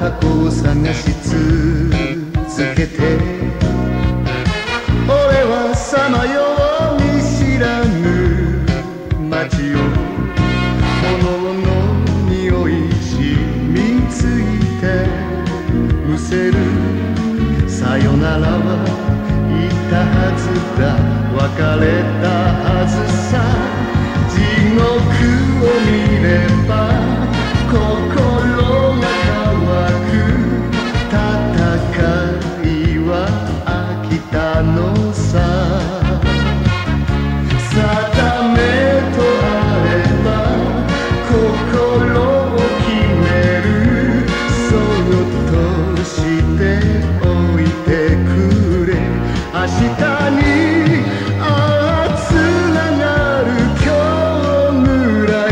過去を探し続けて、俺はさまよう見知らぬ街を炎の匂い染みついてむせる。さよならは言ったはずだ、別れたはずさ。地獄を見れば心が乾く。戦いは飽きたのさ。定めとあれば心を決める。そっとしておいてくれ。明日につながる今日ぐらい。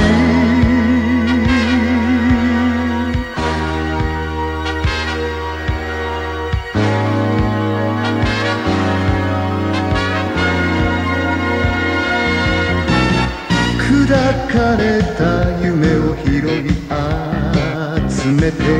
砕かれた夢を拾い集めて、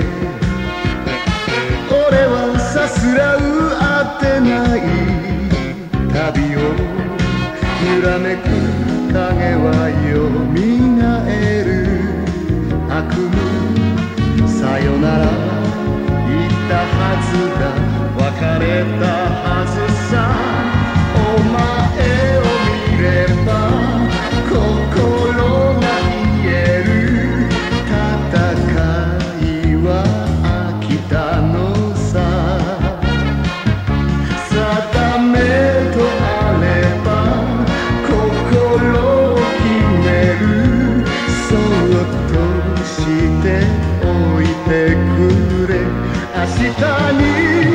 俺はさすらうあてない旅を。揺らめく影はよみがえる。悪夢さよなら言ったはずだ、別れたはずさ。お前を見れば心が癒える。戦いは飽きたのさ。定めとあれば心を決める。そっとしておいてくれ。明日に